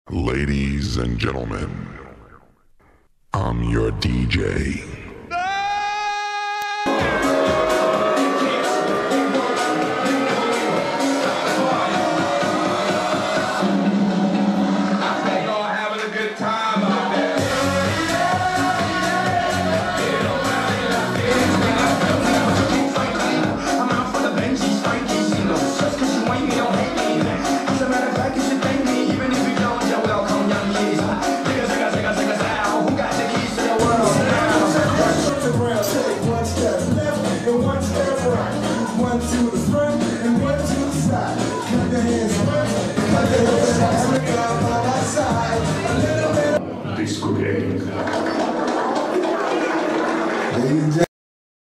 Ladies and gentlemen, I'm your DJ. One to the front.